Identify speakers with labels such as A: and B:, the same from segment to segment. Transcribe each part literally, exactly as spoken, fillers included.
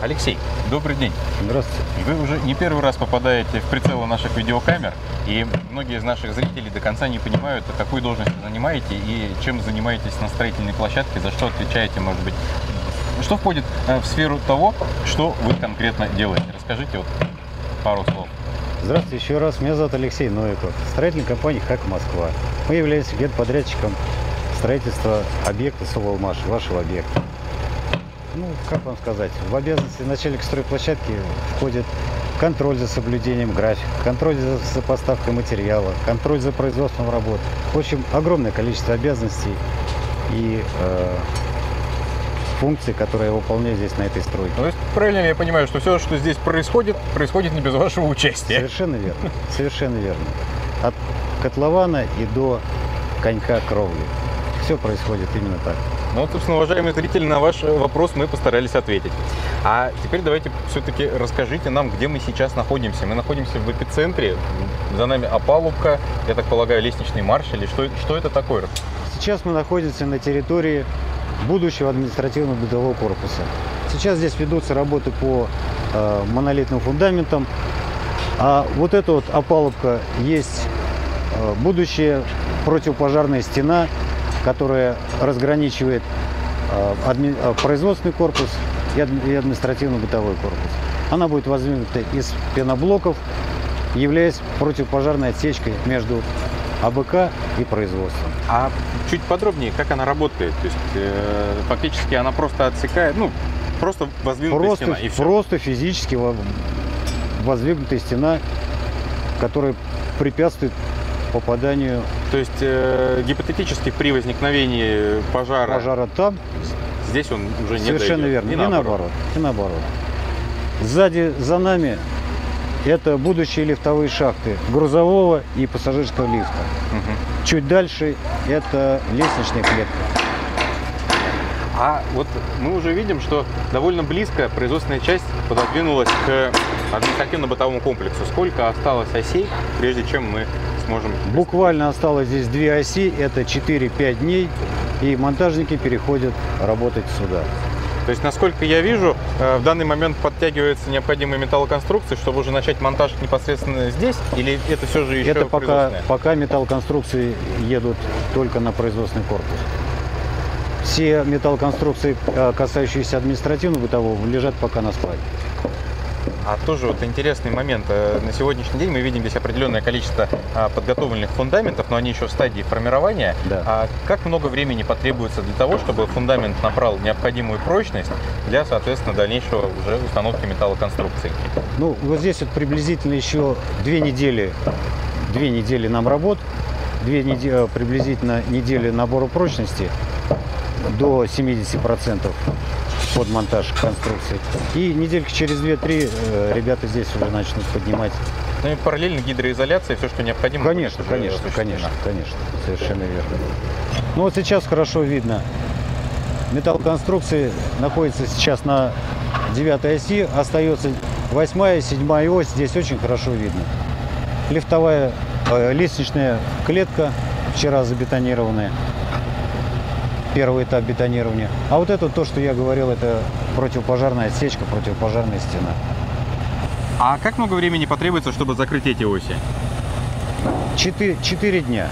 A: Алексей, добрый день.
B: Здравствуйте.
A: Вы уже не первый раз попадаете в прицелы наших видеокамер, и многие из наших зрителей до конца не понимают, какую должность вы занимаете и чем занимаетесь на строительной площадке, за что отвечаете, может быть. Что входит в сферу того, что вы конкретно делаете? Расскажите вот пару слов.
B: Здравствуйте еще раз. Меня зовут Алексей Новиков. Строительная компания «ХАК Москва». Мы являемся генподрядчиком строительства объекта Соволмаш, вашего объекта. Ну, как вам сказать, в обязанности начальника стройплощадки входит контроль за соблюдением графика, контроль за, за поставкой материала, контроль за производством работ. В общем, огромное количество обязанностей и э, функций, которые я выполняю здесь, на этой стройке.
A: То есть, правильно я понимаю, что все, что здесь происходит, происходит не без вашего участия?
B: Совершенно верно. Совершенно верно. От котлована и до конька кровли. Все происходит именно так.
A: Ну, вот, собственно, уважаемые зрители, на ваш вопрос мы постарались ответить. А теперь давайте все-таки расскажите нам, где мы сейчас находимся. Мы находимся в эпицентре, за нами опалубка, я так полагаю, лестничный марш, или что, что это такое?
B: Сейчас мы находимся на территории будущего административно-бытового корпуса. Сейчас здесь ведутся работы по э, монолитным фундаментам, а вот эта вот опалубка есть э, будущая противопожарная стена, которая разграничивает э, адми, э, производственный корпус и, адми, и административно-бытовой корпус. Она будет воздвигнута из пеноблоков, являясь противопожарной отсечкой между АБК и производством.
A: А чуть подробнее, как она работает? То есть э, фактически она просто отсекает, ну, просто воздвигнутая
B: просто,
A: стена и все?
B: Просто физически воздвигнутая стена, которая препятствует попаданию.
A: То есть э, гипотетически при возникновении пожара,
B: пожара там,
A: здесь он уже не
B: совершенно
A: дойдет.
B: верно.
A: И
B: И
A: наоборот.
B: наоборот. И наоборот. Сзади за нами это будущие лифтовые шахты грузового и пассажирского лифта.
A: Угу.
B: Чуть дальше это лестничная клетка.
A: А вот мы уже видим, что довольно близко производственная часть пододвинулась к административно-бытовому комплексу. Сколько осталось осей, прежде чем мы сможем...
B: Буквально осталось здесь две оси, это четыре-пять дней, и монтажники переходят работать сюда.
A: То есть, насколько я вижу, в данный момент подтягиваются необходимые металлоконструкции, чтобы уже начать монтаж непосредственно здесь, или это все же еще
B: Это пока,
A: производственное?
B: пока металлоконструкции едут только на производственный корпус. Все металлоконструкции, касающиеся административно-бытового, лежат пока на складе.
A: А тоже вот интересный момент. На сегодняшний день мы видим здесь определенное количество подготовленных фундаментов, но они еще в стадии формирования.
B: Да.
A: А как много времени потребуется для того, чтобы фундамент набрал необходимую прочность для, соответственно, дальнейшего уже установки металлоконструкций?
B: Ну, вот здесь вот приблизительно еще две недели, две недели нам работ, две недели, приблизительно недели набора прочности до семидесяти процентов под монтаж конструкции. И недельки через две-три э, ребята здесь уже начнут поднимать.
A: Ну и параллельно гидроизоляция, все, что необходимо.
B: Конечно, конечно, конечно, конечно, совершенно верно. Ну вот сейчас хорошо видно. Металлоконструкции находятся сейчас на девятой оси, остается восьмая, седьмая ось, здесь очень хорошо видно. Лифтовая, э, лестничная клетка, вчера забетонированная. Первый этап бетонирования. А вот это то, что я говорил, это противопожарная отсечка, противопожарная стена.
A: А как много времени потребуется, чтобы закрыть эти оси?
B: Четыре, четыре дня.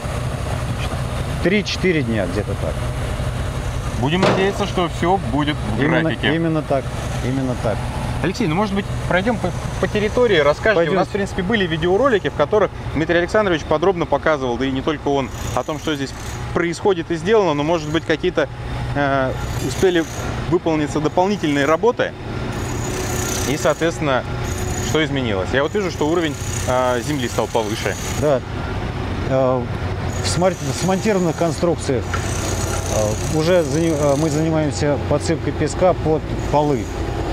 B: Три-четыре дня, где-то так.
A: Будем надеяться, что все будет в
B: Именно,
A: графике.
B: именно так. Именно так.
A: Алексей, ну, может быть, пройдем по, по территории, расскажите.
B: Пойдем.
A: У нас, в принципе, были видеоролики, в которых Дмитрий Александрович подробно показывал, да и не только он, о том, что здесь происходит и сделано, но, может быть, какие-то э, успели выполниться дополнительные работы и, соответственно, что изменилось. Я вот вижу, что уровень э, земли стал повыше.
B: Да. Э, в смонтированных конструкциях э, уже зани, э, мы занимаемся подсыпкой песка под полы.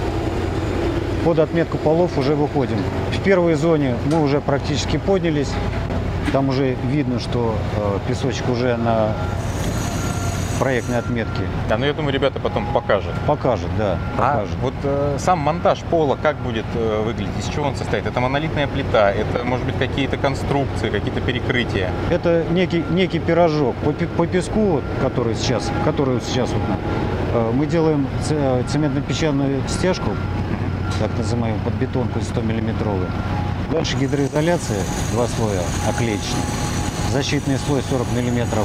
B: Под отметку полов уже выходим. В первой зоне мы уже практически поднялись. Там уже видно, что э, песочек уже на проектной отметки.
A: Да, ну я думаю, ребята потом покажут.
B: Покажет, да, покажет.
A: А вот э, сам монтаж пола как будет э, выглядеть? Из чего он состоит? Это монолитная плита, это, может быть, какие-то конструкции, какие-то перекрытия?
B: Это некий, некий пирожок. По, пе- по песку, вот, который сейчас, который вот сейчас вот, э, мы делаем ц- цементно-песчаную стяжку, так называемую подбетонку сто миллиметровую. Дальше гидроизоляция, два слоя оклеечных. Защитный слой сорок миллиметров,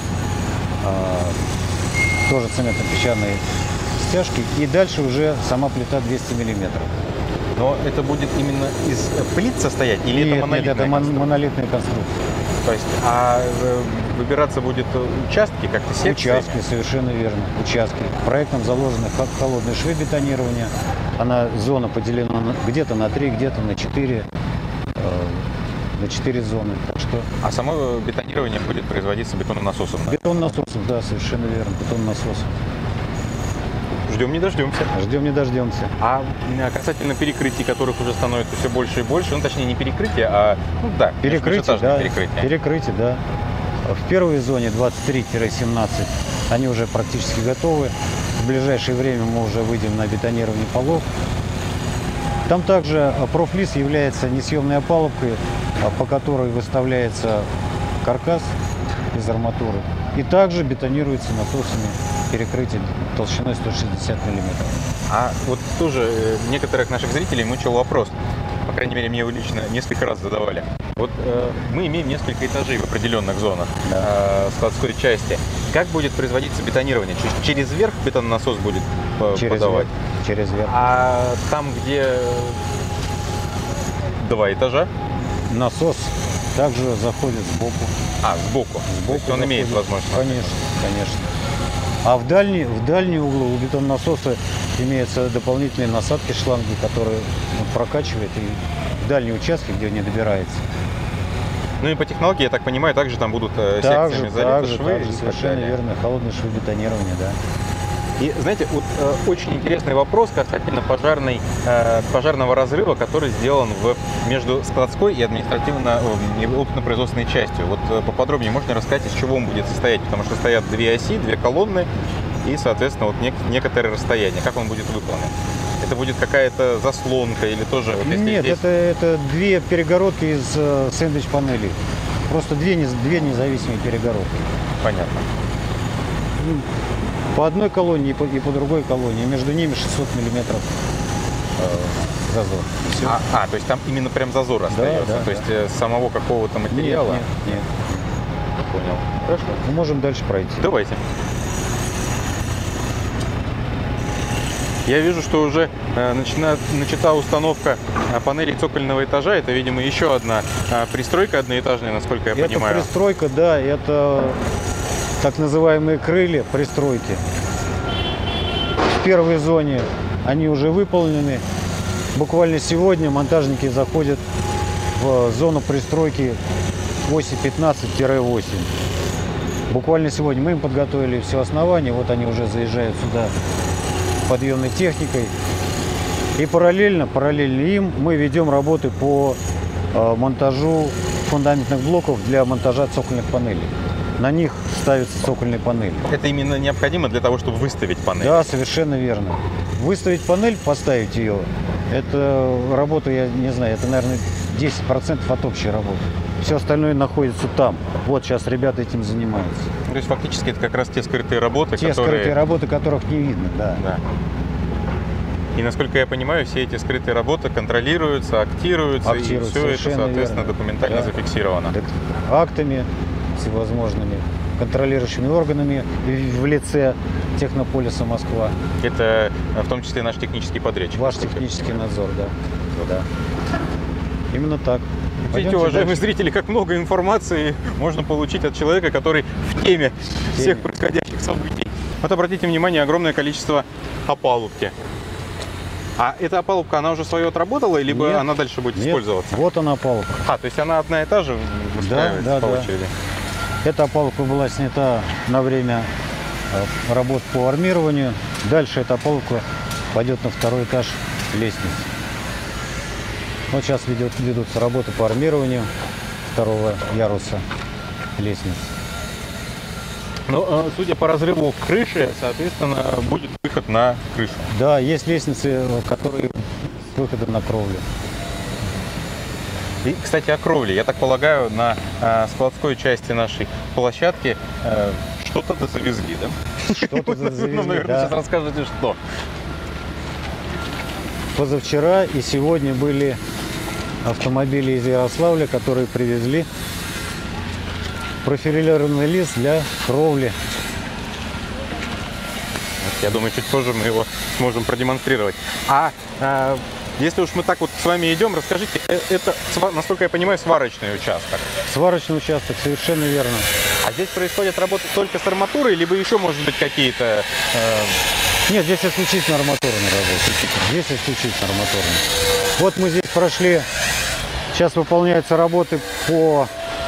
B: э, тоже цементно-песчаной стяжки. И дальше уже сама плита двести миллиметров.
A: Но это будет именно из плит состоять или
B: Нет,
A: это монолитная
B: нет, это мон-
A: конструкция?
B: монолитная конструкция.
A: То есть, а э, выбираться будет участки, как-то секции?
B: Участки, совершенно верно. Участки. В проектом заложены хо- холодные швы бетонирования. Она, зона поделена на- где-то на три, где-то на четыре. э, на четыре зоны. Так что
A: А само бетонирование будет производиться бетононасосом? Да?
B: бетон-насосов, да, совершенно верно. Бетон-насосов.
A: Ждем не дождемся.
B: Ждем не дождемся.
A: А м, касательно перекрытий, которых уже становится все больше и больше, ну точнее не перекрытие, а ну да,
B: Перекрытие,
A: межэтажные
B: да.
A: перекрытия.
B: Перекрытие, да. В первой зоне двадцать три семнадцать они уже практически готовы. В ближайшее время мы уже выйдем на бетонирование полов. Там также а, профлиз является несъемной опалубкой, а, по которой выставляется каркас из арматуры. И также бетонируется насосами перекрытие толщиной сто шестьдесят миллиметров.
A: А вот тоже э, некоторых наших зрителей мучил вопрос, по крайней мере, мне его лично несколько раз задавали. Вот э, мы имеем несколько этажей в определенных зонах э, складской части. Как будет производиться бетонирование? Чуть через верх бетононасос будет э,
B: Через
A: подавать?
B: верх, через верх.
A: А там, где два этажа,
B: Насос также заходит сбоку.
A: а, сбоку, То есть он
B: заходит.
A: имеет возможность.
B: Конечно, конечно. А в дальний, в дальний угол у бетоннасоса имеются дополнительные насадки шланги, которые ну, прокачивают и в дальние участки, где не добирается.
A: Ну и по технологии, я так понимаю, также там будут э,
B: Также,
A: секциями залиты
B: также,
A: швы
B: также,
A: и так
B: совершенно
A: далее.
B: верно. Холодное швы-бетонирование, да.
A: И знаете, вот э, очень интересный вопрос касательно пожарной, э, пожарного разрыва, который сделан в, между складской и административно э, опытно-производственной частью. Вот э, поподробнее можно рассказать, из чего он будет состоять, потому что стоят две оси, две колонны и, соответственно, вот нек- некоторые расстояния. Как он будет выполнен? Это будет какая-то заслонка или тоже? Вот если
B: Нет,
A: здесь-
B: это, это две перегородки из э, сэндвич-панелей. Просто две, нез- две независимые перегородки.
A: Понятно.
B: По одной колонне и по, и по другой колонне. Между ними шестьсот миллиметров э, зазор. Всё.
A: А, а, то есть там именно прям зазор остается,
B: да,
A: то
B: да.
A: есть э, самого какого-то
B: Нет,
A: материала?
B: нет, нет.
A: Понял. Хорошо.
B: Мы можем дальше пройти.
A: Давайте. Я вижу, что уже э, начина, начата установка э, панелей цокольного этажа. Это, видимо, еще одна э, пристройка одноэтажная, насколько я
B: Это
A: понимаю.
B: пристройка, да, это так называемые крылья пристройки. В первой зоне они уже выполнены. Буквально сегодня монтажники заходят в зону пристройки оси пятнадцать восемь. Буквально сегодня мы им подготовили все основания. Вот они уже заезжают сюда подъемной техникой. И параллельно, параллельно им мы ведем работы по э, монтажу фундаментных блоков для монтажа цокольных панелей. На них ставятся цокольные панели.
A: Это именно необходимо для того, чтобы выставить панель?
B: Да, совершенно верно. Выставить панель, поставить ее, это работа, я не знаю, это, наверное, десять процентов от общей работы. Все остальное находится там. Вот сейчас ребята этим занимаются.
A: То есть фактически это как раз те скрытые работы,
B: Те
A: которые...
B: скрытые работы, которых не видно, да.
A: Да. И насколько я понимаю, все эти скрытые работы контролируются, актируются,
B: Актируются,
A: и все это,
B: совершенно
A: соответственно,
B: верно.
A: документально
B: Да.
A: зафиксировано.
B: Так, актами всевозможными, контролирующими органами в лице Технополиса Москва.
A: Это в том числе наш технический подрядчик.
B: Ваш технический надзор, да. да. Именно так.
A: Видите,
B: Пойдемте
A: уважаемые
B: дальше.
A: зрители, как много информации можно получить от человека, который в теме всех происходящих событий. Вот обратите внимание, огромное количество опалубки. А эта опалубка, она уже свое отработала, либо
B: Нет,
A: она дальше будет
B: Нет,
A: использоваться?
B: вот она опалубка.
A: А, то есть она одна и та же выстраивается
B: да,
A: по
B: да.
A: очереди?
B: Эта опалубка была снята на время э, работ по армированию. Дальше эта опалубка пойдет на второй этаж лестницы. Вот сейчас ведет, ведутся работы по армированию второго яруса лестницы.
A: Но, судя по разрыву крыши, соответственно, будет выход на крышу.
B: Да, есть лестницы, которые с выходом на кровлю.
A: И, кстати, о кровле. Я так полагаю, на э, складской части нашей площадки э, что-то завезли, да?
B: Что-то завезли,
A: Ну, наверное,
B: да.
A: сейчас расскажете, что.
B: Позавчера и сегодня были автомобили из Ярославля, которые привезли профилированный лист для кровли.
A: Я думаю, чуть позже мы его сможем продемонстрировать. А э, если уж мы так вот с вами идем, расскажите, э, это, насколько я понимаю, сварочный участок.
B: Сварочный участок, совершенно верно.
A: А здесь происходят работы только с арматурой, либо еще, может быть, какие-то... Э...
B: Нет, здесь исключительно арматурные работы. Здесь исключительно арматурные. Вот мы здесь прошли, сейчас выполняются работы по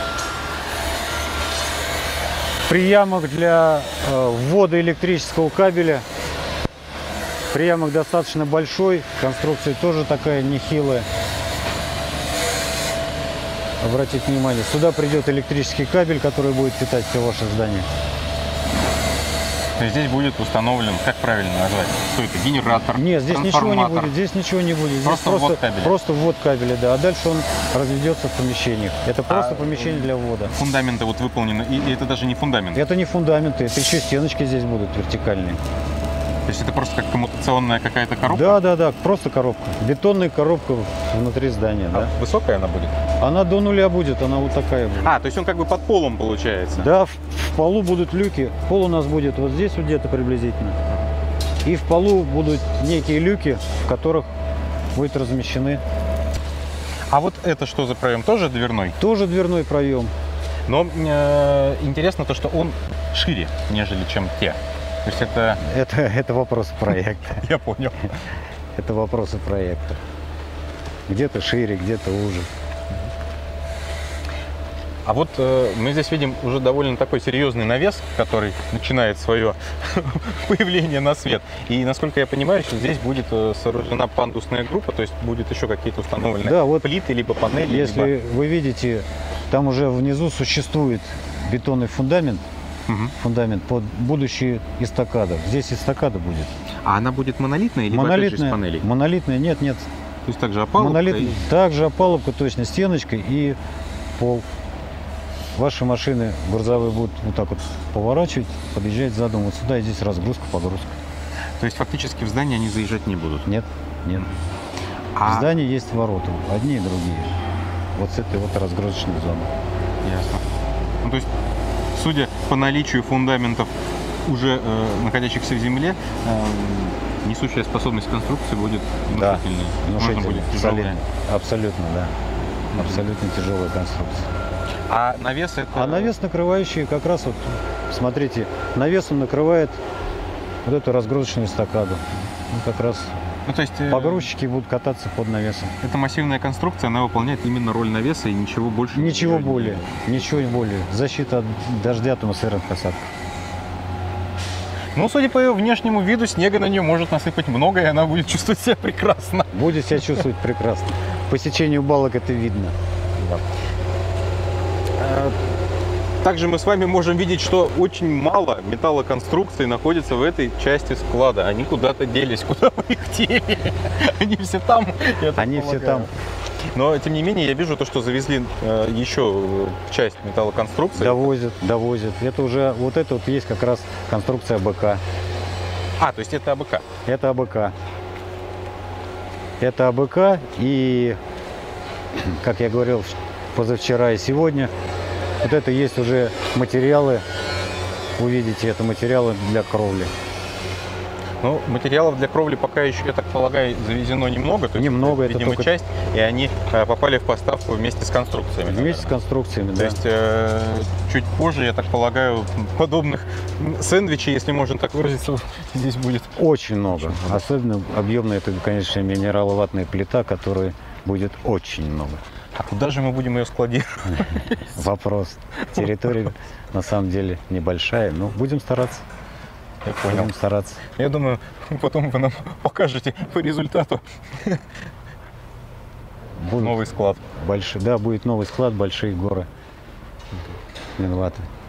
B: приямок для э, ввода электрического кабеля. Приямок достаточно большой, конструкция тоже такая нехилая. Обратите внимание, сюда придет электрический кабель, который будет питать все ваше здание.
A: То есть здесь будет установлен, как правильно назвать, что это, генератор,
B: Нет, здесь ничего не будет, здесь ничего не будет. Здесь
A: просто,
B: просто
A: ввод кабеля.
B: Просто ввод кабеля, да. А дальше он разведется в помещениях. Это просто
A: а
B: помещение для ввода.
A: Фундаменты вот выполнены, и, и это даже не фундамент.
B: Это не фундаменты, это еще стеночки здесь будут вертикальные.
A: То есть это просто как коммутационная какая-то коробка?
B: Да, да, да, просто коробка. Бетонная коробка внутри здания,
A: А
B: да.
A: высокая она будет?
B: Она до нуля будет, она вот такая будет.
A: А, то есть он как бы под полом получается?
B: Да, в, в полу будут люки. Пол у нас будет вот здесь вот где-то приблизительно. И в полу будут некие люки, в которых будет размещены.
A: А вот это что за проем? Тоже дверной?
B: Тоже дверной проем.
A: Но э, интересно то, что он шире, нежели чем те. То есть это...
B: Это, это вопрос проекта.
A: Я понял.
B: Это вопросы проекта. Где-то шире, где-то уже.
A: А вот э, мы здесь видим уже довольно такой серьезный навес, который начинает свое появление на свет. И, насколько я понимаю, что здесь будет э, сооружена пандусная группа, то есть будет еще какие-то установлены
B: Да, вот
A: плиты, либо панели.
B: если
A: либо...
B: вы видите, там уже внизу существует бетонный фундамент,
A: Угу.
B: фундамент под будущие эстакады. Здесь эстакада будет.
A: А она будет монолитная или опять же из панелей?
B: Монолитная, нет, нет.
A: То есть также опалубка?
B: Монолитная,
A: и...
B: также опалубка, точно, стеночка и пол. Ваши машины грузовые будут вот так вот поворачивать, подъезжать задом вот сюда, и здесь разгрузка, погрузка.
A: То есть фактически в здание они заезжать не будут?
B: Нет, нет.
A: А...
B: В здании есть ворота, одни и другие. Вот с этой вот разгрузочной зоны.
A: Ясно. Ну, то есть, судя по наличию фундаментов, уже э, находящихся в земле, э, несущая способность конструкции будет внушительной.
B: Да,
A: Можно будет тяжелая.
B: Абсолютно, да. Абсолютно тяжелая конструкция.
A: А навес это...
B: А навес накрывающий как раз вот, смотрите, навесом накрывает вот эту разгрузочную эстакаду. Ну, как раз
A: ну, то есть, э...
B: погрузчики будут кататься под навесом.
A: Эта массивная конструкция, она выполняет именно роль навеса и ничего больше.
B: Ничего
A: не
B: более, ничего более. Защита от дождя, атмосферных осадков.
A: Ну, судя по ее внешнему виду, снега на нее может насыпать много, и она будет чувствовать себя прекрасно.
B: Будет себя чувствовать прекрасно. По сечению балок это видно.
A: Да. Также мы с вами можем видеть, что очень мало металлоконструкций находится в этой части склада. Они куда-то делись, куда вы их дели. Они все там.
B: Они все там.
A: Но, тем не менее, я вижу то, что завезли э, еще часть металлоконструкции.
B: Довозят, довозят. Это уже, вот это вот есть как раз конструкция АБК.
A: А, то есть это АБК?
B: Это АБК. Это АБК, и, как я говорил позавчера и сегодня, вот это есть уже материалы, увидите, это материалы для кровли.
A: Ну, материалов для кровли пока еще, я так полагаю, завезено немного. То есть
B: немного,
A: это,
B: это
A: видимо,
B: только...
A: часть, и они э, попали в поставку вместе с конструкциями.
B: Вместе наверное. с конструкциями,
A: то
B: да.
A: То есть э, чуть позже, я так полагаю, подобных сэндвичей, если можно так выразиться, здесь будет.
B: Очень много. Очень много. Особенно объемная, это, конечно, минераловатная плита, которой будет очень много.
A: А куда же мы будем ее складировать?
B: Вопрос. Территория на самом деле небольшая, но будем стараться.
A: Я понял.
B: Будем стараться.
A: Я думаю, потом вы нам покажете по результату
B: Будут
A: новый склад.
B: Большой, да, будет новый склад, большие горы. Виноваты.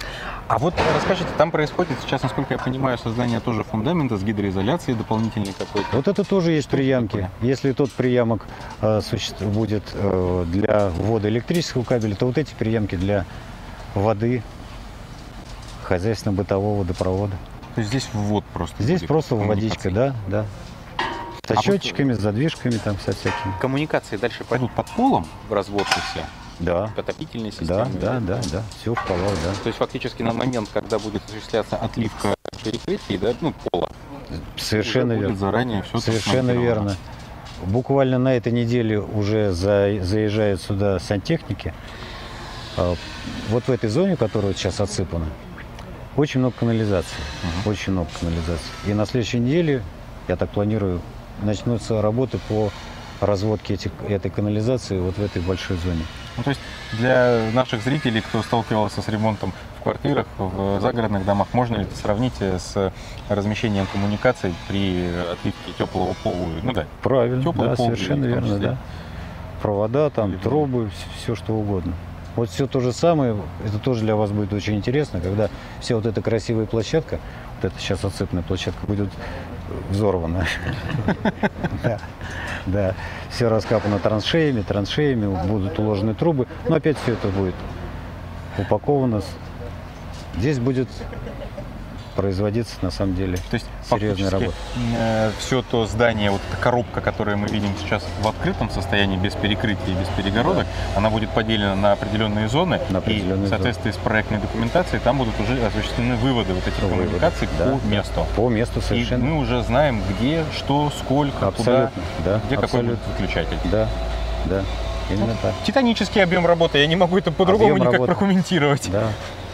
A: А вот расскажите, там происходит сейчас, насколько я понимаю, создание тоже фундамента с гидроизоляцией дополнительной какой-то.
B: Вот это тоже есть
A: Что
B: приямки.
A: такое?
B: Если тот приямок э, суще- будет э, для ввода электрического кабеля, то вот эти приемки для воды, хозяйственно-бытового водопровода.
A: То есть здесь ввод просто.
B: Здесь
A: будет
B: просто водичка,
A: коммуникаций.
B: да, да. Со
A: А
B: счетчиками, с задвижками там, со всякими.
A: Коммуникации дальше пойдут под полом в разводку все,
B: Да,
A: отопительные системы.
B: да, да, да, да. Все в полах, да.
A: То есть фактически на момент, когда будет осуществляться отливка перекрытий, да, ну, пола,
B: Совершенно
A: уже будет
B: верно.
A: заранее все
B: Совершенно верно. Буквально на этой неделе уже за- заезжают сюда сантехники. А, Вот в этой зоне, которая вот сейчас отсыпана, очень много канализации.
A: Мгм.
B: Очень много канализации. И на следующей неделе, я так планирую, начнутся работы по разводке этих, этой канализации вот в этой большой зоне.
A: Ну, то есть для наших зрителей, кто сталкивался с ремонтом в квартирах, в загородных домах, можно ли это сравнить с размещением коммуникаций при отливке теплого пола? Ну да,
B: Правильно,
A: Теплый
B: да,
A: пол,
B: совершенно
A: в том
B: верно,
A: числе.
B: да. Провода, там,
A: Или-
B: трубы, все что угодно. Вот все то же самое, это тоже для вас будет очень интересно, когда вся вот эта красивая площадка, вот эта сейчас отсыпанная площадка, будет взорвана. Да, да. Все раскапано траншеями, траншеями, будут уложены трубы, но опять все это будет упаковано. Здесь будет производиться на самом деле
A: то есть
B: серьезная работа.
A: все то здание, вот эта коробка, которую мы видим сейчас в открытом состоянии, без перекрытия и без перегородок, она будет поделена на определенные зоны,
B: На определенные
A: и в
B: зоны.
A: соответствии с проектной документацией там будут уже осуществлены выводы вот этих
B: Выводы,
A: коммуникаций
B: да,
A: по
B: да.
A: месту.
B: По месту
A: И
B: совершенно.
A: мы уже знаем, где, что, сколько, куда,
B: Абсолютно, да,
A: где какой будет
B: абсолютно.
A: выключатель.
B: Да, да, именно так.
A: Титанический объем работы, я не могу это по-другому
B: Объем
A: никак
B: работы.
A: прокомментировать.
B: Да.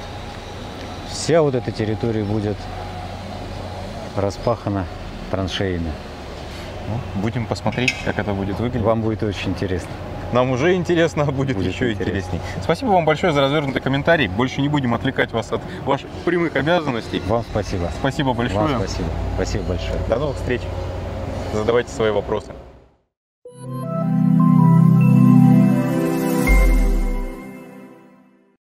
B: Вся вот эта территория будет распахана траншеями.
A: Ну, будем посмотреть, как это будет выглядеть.
B: Вам будет очень интересно.
A: Нам уже интересно, а будет,
B: Будет
A: еще
B: интереснее.
A: интересней. Спасибо вам большое за развернутый комментарий. Больше не будем отвлекать вас от ваших прямых обязанностей.
B: Вам спасибо.
A: Спасибо большое.
B: Вам спасибо. Спасибо большое.
A: До новых встреч. Задавайте свои вопросы.